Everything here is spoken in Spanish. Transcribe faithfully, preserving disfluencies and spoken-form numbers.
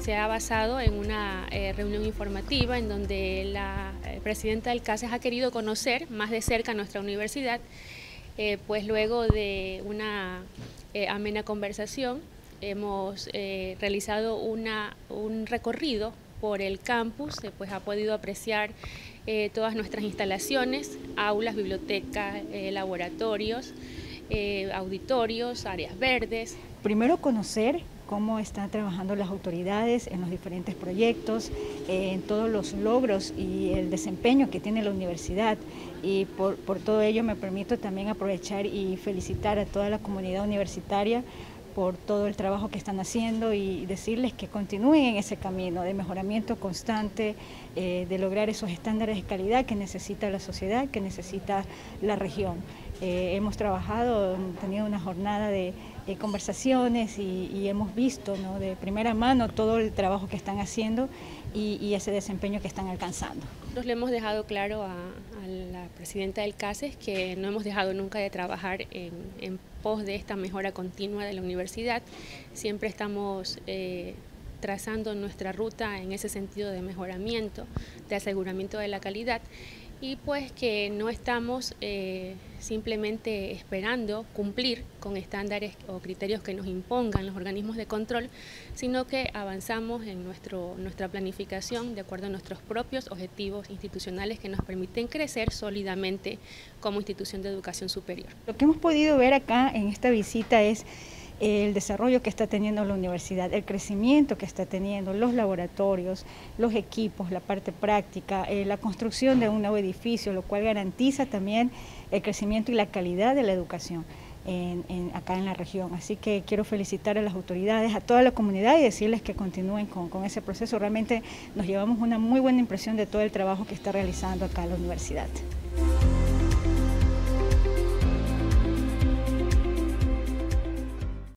se ha basado en una eh, reunión informativa en donde la eh, presidenta del CASES ha querido conocer más de cerca nuestra universidad, eh, pues luego de una eh, amena conversación hemos eh, realizado una, un recorrido por el campus, eh, pues ha podido apreciar eh, todas nuestras instalaciones, aulas, bibliotecas, eh, laboratorios, eh, auditorios, áreas verdes. Primero conocer cómo están trabajando las autoridades en los diferentes proyectos, eh, en todos los logros y el desempeño que tiene la universidad, y por, por todo ello me permito también aprovechar y felicitar a toda la comunidad universitaria por todo el trabajo que están haciendo y decirles que continúen en ese camino de mejoramiento constante, eh, de lograr esos estándares de calidad que necesita la sociedad, que necesita la región. Eh, hemos trabajado, hemos tenido una jornada de, de conversaciones y, y hemos visto, ¿no?, de primera mano todo el trabajo que están haciendo y, y ese desempeño que están alcanzando. Nosotros le hemos dejado claro a, a la presidenta del CASES que no hemos dejado nunca de trabajar en, en pos de esta mejora continua de la universidad. Siempre estamos eh, trazando nuestra ruta en ese sentido de mejoramiento, de aseguramiento de la calidad, y pues que no estamos eh, simplemente esperando cumplir con estándares o criterios que nos impongan los organismos de control, sino que avanzamos en nuestro, nuestra planificación de acuerdo a nuestros propios objetivos institucionales que nos permiten crecer sólidamente como institución de educación superior. Lo que hemos podido ver acá en esta visita es el desarrollo que está teniendo la universidad, el crecimiento que está teniendo, los laboratorios, los equipos, la parte práctica, eh, la construcción de un nuevo edificio, lo cual garantiza también el crecimiento y la calidad de la educación en, en, acá en la región. Así que quiero felicitar a las autoridades, a toda la comunidad y decirles que continúen con, con ese proceso. Realmente nos llevamos una muy buena impresión de todo el trabajo que está realizando acá la universidad.